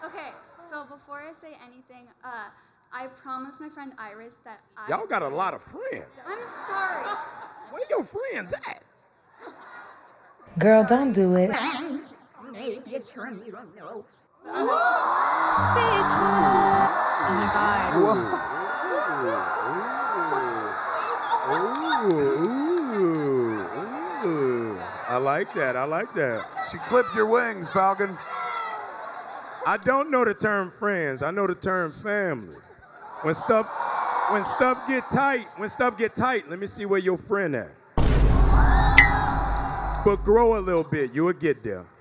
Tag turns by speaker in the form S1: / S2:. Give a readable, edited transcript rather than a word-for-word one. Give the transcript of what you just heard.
S1: Okay, so before I say anything, I promised my friend Iris that
S2: Y'all got a lot of friends.
S1: I'm sorry.
S2: Where your friends at?
S3: Girl, don't do it.
S4: Maybe it's from you don't know.
S3: Speechless.
S5: Oh my God.
S2: Ooh. I like that. I like that.
S6: She clipped your wings, Falcon.
S2: I don't know the term friends. I know the term family. When stuff get tight, let me see where your friend at. But grow a little bit. You'll get there.